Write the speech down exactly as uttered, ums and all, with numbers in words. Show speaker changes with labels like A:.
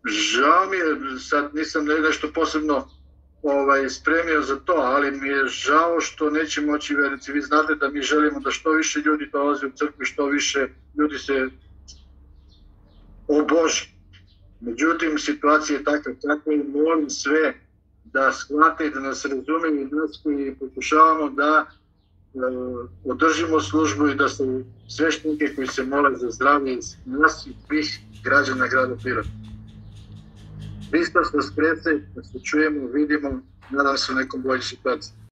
A: žao mi je, sad nisam nešto posebno ovaj, spremio za to, ali mi je žao što neće moći vernici. Vi znate da mi želimo da što više ljudi dolaze u crkvi, što više ljudi se obože. Međutim, situacija je takva takva i molim sve da shvate, da nas razumiju i nas koji pokušavamo da e, održimo službu i da se sveštenike koji se mole za zdravlje nas i svih građana grada Pirota. Hristos vas krece, da se čujemo, vidimo, nadam se u nekom boljoj situaciji.